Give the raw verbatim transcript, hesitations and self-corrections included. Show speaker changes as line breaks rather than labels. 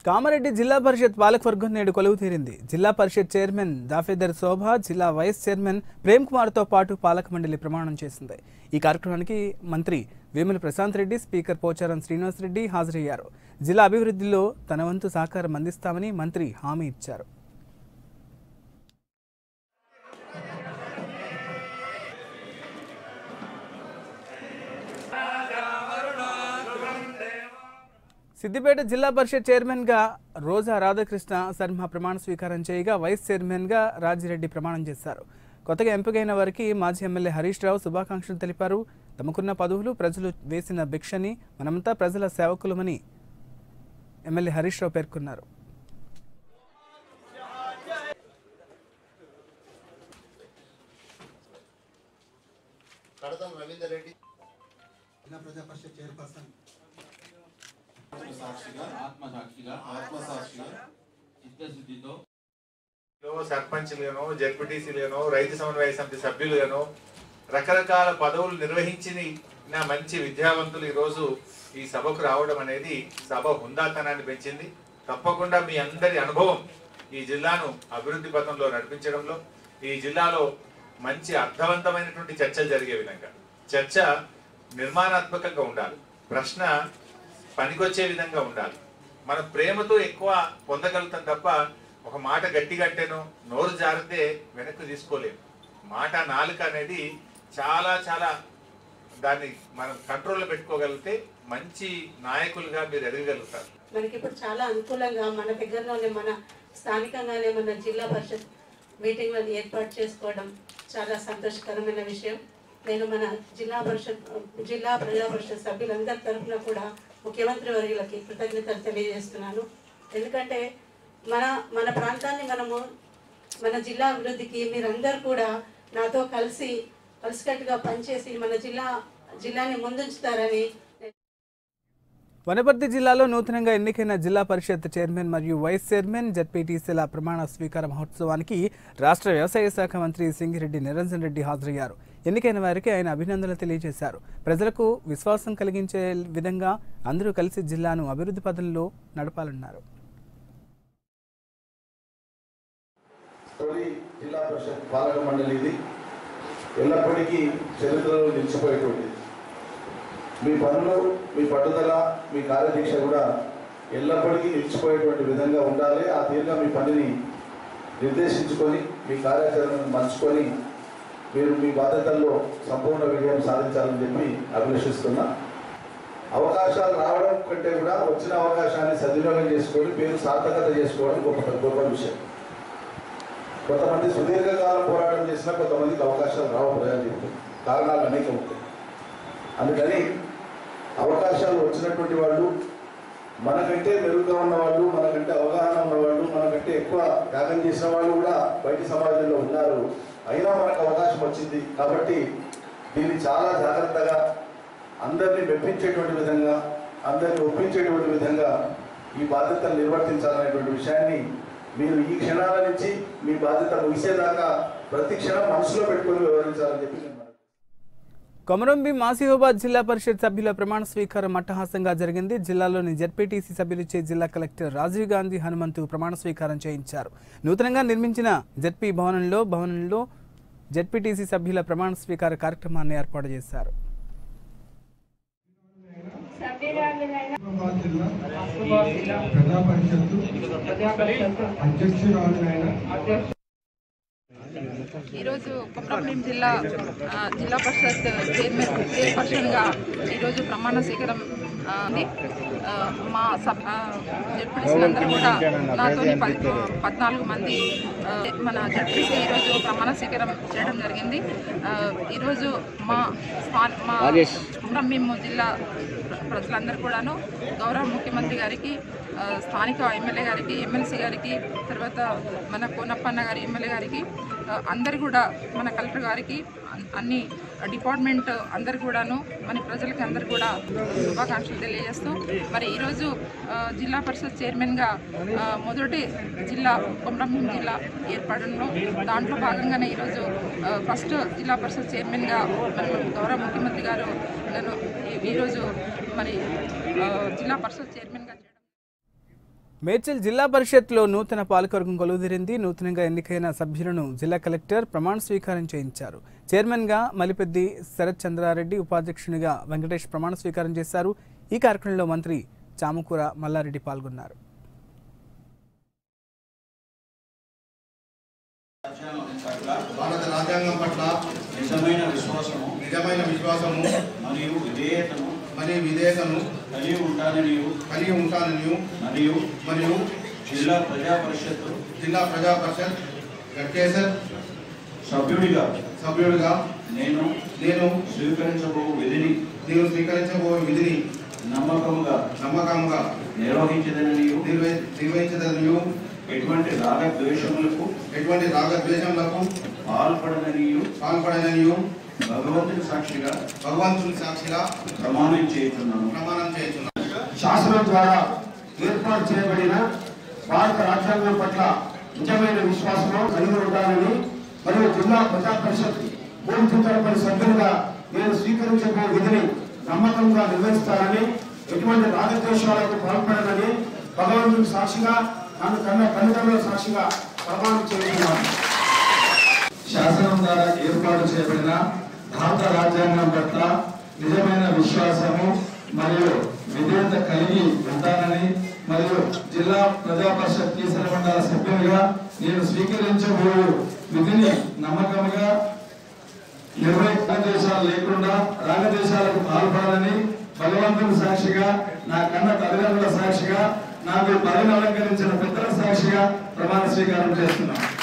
కామారెడ్డి జిల్లా పరిషత్ పాలకవర్గం నేడు కొలువు తీరింది. జిల్లా పరిషత్ చైర్మన్ దాఫేదర్ శోభ, జిల్లా వైస్ చైర్మన్ ప్రేమ్ కుమార్తో పాటు పాలక మండలి ప్రమాణం చేసింది. ఈ కార్యక్రమానికి మంత్రి వేముల ప్రశాంత్ రెడ్డి, స్పీకర్ పోచారం శ్రీనివాస్ రెడ్డి హాజరయ్యారు. జిల్లా అభివృద్ధిలో తన వంతు సహకారం అందిస్తామని మంత్రి హామీ ఇచ్చారు. సిద్దిపేట జిల్లా పరిషత్ చైర్మన్ గా రోజా రాధాకృష్ణ శర్మ ప్రమాణ స్వీకారం చేయగా వైస్ చైర్మన్ గా రాజిరెడ్డి ప్రమాణం చేశారు. కొత్తగా ఎంపికైన వారికి మాజీ ఎమ్మెల్యే హరీష్ రావు శుభాకాంక్షలు తెలిపారు. తమకున్న పదవులు ప్రజలు వేసిన భిక్షని, మనమంతా ప్రజల సేవకులమని ఎమ్మెల్యే హరీష్ రావు పేర్కొన్నారు.
సర్పంచ్లను, జెడ్పీటీసీలను, రైతు సమన్వయ సమితి సభ్యులను రకరకాల పదవులు నిర్వహించిన మంచి విద్యావంతులు ఈరోజు ఈ సభకు రావడం అనేది సభ హుందాతనాన్ని పెంచింది. తప్పకుండా మీ అందరి అనుభవం ఈ జిల్లాను అభివృద్ధి పథంలో నడిపించడంలో, ఈ జిల్లాలో మంచి అర్థవంతమైనటువంటి చర్చలు జరిగే విధంగా, చర్చ నిర్మాణాత్మకంగా ఉండాలి, ప్రశ్న పనికొచ్చే విధంగా ఉండాలి. మనం ప్రేమతో ఎక్కువ పొందగలుగుతాం తప్ప ఒక మాట గట్టిగా అంటేనో నోరు జారితే వెనక్కి తీసుకోలేము. మాట నాలుక అనేది చాలా చాలా దాన్ని మనం కంట్రోల్లో పెట్టుకోగలిగితే మంచి నాయకులుగా మీరు ఎదగగలుగుతారు.
మనకి ఇప్పుడు చాలా అనుకూలంగా మన దగ్గరలోనే మన స్థానికంగానే మన జిల్లా పరిషత్ మీటింగ్లను ఏర్పాటు చేసుకోవడం చాలా సంతోషకరమైన విషయం. నేను మన జిల్లా పరిషత్ జిల్లా ప్రజా పరిషత్ సభ్యులందరి తరఫున కూడా ముఖ్యమంత్రి వర్యులకి కృతజ్ఞతలు తెలియజేస్తున్నాను. ఎందుకంటే మన మన ప్రాంతాన్ని మనము మన జిల్లా అభివృద్ధికి మీరందరూ కూడా నాతో కలిసి కలిసికట్టుగా పనిచేసి మన జిల్లా జిల్లాని ముందుంచుతారని.
వనపర్తి జిల్లాలో నూతనంగా ఎన్నికైన జిల్లా పరిషత్ చైర్మన్ మరియు వైస్ చైర్మన్, జెడ్పీటీసీల ప్రమాణ స్వీకార మహోత్సవానికి రాష్ట్ర వ్యవసాయ శాఖ మంత్రి సింగిరెడ్డి నిరంజన్ రెడ్డి హాజరయ్యారు. ఎన్నికైన వారికి ఆయన అభినందనలు తెలియజేశారు. ప్రజలకు విశ్వాసం కలిగించే విధంగా అందరూ కలిసి జిల్లాను అభివృద్ధి పథంలో నడపాలన్నారు.
జిల్లా పరిషత్ పాలక మండలి ఇది ఎల్లప్పటికీ చరిత్రలో నిలిచిపోయేటువంటి మీ పనులు, మీ పట్టుదల, మీ కార్యదీక్ష కూడా ఎల్లప్పటికీ నిలిచిపోయేటువంటి విధంగా ఉండాలి. ఆ తీరుగా మీ పనిని నిర్దేశించుకొని మీ కార్యాచరణను మర్చుకొని మీరు మీ బాధ్యతల్లో సంపూర్ణ విజయం సాధించాలని చెప్పి అభిలషిస్తున్నా. అవకాశాలు రావడం కంటే కూడా వచ్చిన అవకాశాన్ని సద్వినియోగం చేసుకొని పేరు సార్థకత చేసుకోవడం గొప్ప గొప్ప విషయం. కొంతమంది సుదీర్ఘకాలం పోరాటం చేసినా కొంతమందికి అవకాశాలు రావు. ప్రజలు కారణాలు అనేక ఉంటాయి. అందుకని అవకాశాలు వచ్చినటువంటి వాళ్ళు, మనకంటే మెరుగ్గా ఉన్నవాళ్ళు, మనకంటే అవగాహన ఉన్నవాళ్ళు, మనకంటే ఎక్కువ త్యాగం చేసిన వాళ్ళు కూడా బయట సమాజంలో ఉన్నారు. అయినా మనకు అవకాశం వచ్చింది కాబట్టి దీన్ని చాలా జాగ్రత్తగా అందరినీ మెప్పించేటువంటి విధంగా, అందరినీ ఒప్పించేటువంటి విధంగా ఈ బాధ్యతలు నిర్వర్తించాలనేటువంటి విషయాన్ని మీరు ఈ క్షణాల నుంచి మీ బాధ్యత ముగిసేదాకా ప్రతి క్షణం మనసులో పెట్టుకుని వివరించాలని చెప్పి నేను.
కొమరంభీం ఆసిఫాబాద్ జిల్లా పరిషత్ సభ్యుల ప్రమాణ స్వీకారం అట్టహాసంగా జరిగింది. జిల్లాలోని జెడ్పీటీసీ సభ్యులిచ్చే జిల్లా కలెక్టర్ రాజీవ్ గాంధీ హనుమంతు ప్రమాణ స్వీకారం చేయించారు. నూతనంగా నిర్మించిన జెడ్పీ భవనంలో భవనంలో జెడ్పీటీసీ సభ్యుల ప్రమాణ స్వీకార కార్యక్రమాన్ని ఏర్పాటు చేశారు.
ఈరోజు కొమరంభీం జిల్లా జిల్లా పరిషత్ చైర్మన్ చైర్పర్సన్గా ఈరోజు ప్రమాణ స్వీకారం ఉంది. మా సబ్ జడ్పీటీసీలందరూ కూడా నాతో పద్నాలుగు మంది మన జడ్పీసీ ఈరోజు ప్రమాణ స్వీకారం చేయడం జరిగింది. ఈరోజు మా మా కొమరంభీం జిల్లా ప్రజలందరూ కూడాను గౌరవ ముఖ్యమంత్రి గారికి, స్థానిక ఎమ్మెల్యే గారికి, ఎమ్మెల్సీ గారికి, తర్వాత మన కోనప్పన్న గారి ఎమ్మెల్యే గారికి, అందరు కూడా మన కలెక్టర్ గారికి, అన్ని డిపార్ట్మెంట్ అందరు కూడాను మన ప్రజలకి అందరు కూడా శుభాకాంక్షలు తెలియజేస్తూ మరి ఈరోజు జిల్లా పరిషత్ చైర్మన్గా మొదటి జిల్లా కొమరంభీం జిల్లా ఏర్పడంలో దాంట్లో భాగంగానే ఈరోజు ఫస్ట్ జిల్లా పరిషత్ చైర్మన్గా మన గౌరవ ముఖ్యమంత్రి గారు నన్ను ఈరోజు మరి జిల్లా పరిషత్ చైర్మన్గా
మేడ్చల్ జిల్లా పరిషత్లో నూతన పాలకవర్గం కొలువుదీరింది. నూతనంగా ఎన్నికైన సభ్యులను జిల్లా కలెక్టర్ ప్రమాణ స్వీకారం చేయించారు. చైర్మన్గా మలిపెద్ది శరత్ చంద్రారెడ్డి, ఉపాధ్యక్షునిగా వెంకటేష్ ప్రమాణ స్వీకారం చేశారు. ఈ కార్యక్రమంలో మంత్రి చామకూర మల్లారెడ్డి పాల్గొన్నారు.
భారత రాజ్యాంగం పట్ల నిజమైన విశ్వాసము నిజమైన విశ్వాసము మరియు విధేయతను మరియు విధేయతను కలిగి ఉంటానని కలిగి ఉంటానని మరియు మరియు జిల్లా ప్రజా పరిషత్ జిల్లా ప్రజా పరిషత్ గట్కేసర్ సభ్యుడిగా సభ్యుడిగా నేను నేను స్వీకరించబో విధిని నేను స్వీకరించబో విధిని నమ్మకంగా నమ్మకంగా నిర్వహించదనని నిర్వహించదనని ఎటువంటి రాగద్వేషములకు ఎటువంటి రాగద్వేషములకు పాల్పడనని పాల్పడనని భగవంతుని సాక్షిగా భగవంతుని సాక్షిగా ప్రమాణం చేస్తున్నాను ప్రమాణం చేస్తున్నాను.
శాసనం ద్వారా ఏర్పాటు చేయబడిన భారత రాజ్యాంగం పట్ల నిజమైన విశ్వాసం కలిగి ఉండాలని మరియు జిల్లా ప్రజా పరిషత్ పూర్తి తరపున సభ్యులుగా నేను స్వీకరించబో విధిని నమ్మకంగా నిర్వహిస్తానని ఎటువంటి రాగద్వేషాలకు పాల్పడనని భగవంతుని సాక్షిగా నన్ను కన్న తల్లిదండ్రుల సాక్షిగా ప్రమాణం చేస్తున్నాను.
శాసనం ద్వారా ఏర్పాటు చేయబడిన భారత రాజ్యాంగం పట్ల నిజమైన విశ్వాసము మరియు విధేయత కలిగి ఉంటానని మరియు జిల్లా ప్రజా పరిషత్ కీసర మండల సభ్యునిగా నేను స్వీకరించబోయే విధిని నమ్మకంగా నిర్వహించాలు లేకుండా రాగదేశాలకు పాల్పడాలని భగవంతుని సాక్షిగా నా కన్న తల్లిదండ్రుల సాక్షిగా నాకు పదవిని అలంకరించిన పెద్దల సాక్షిగా ప్రమాణ స్వీకారం చేస్తున్నాను.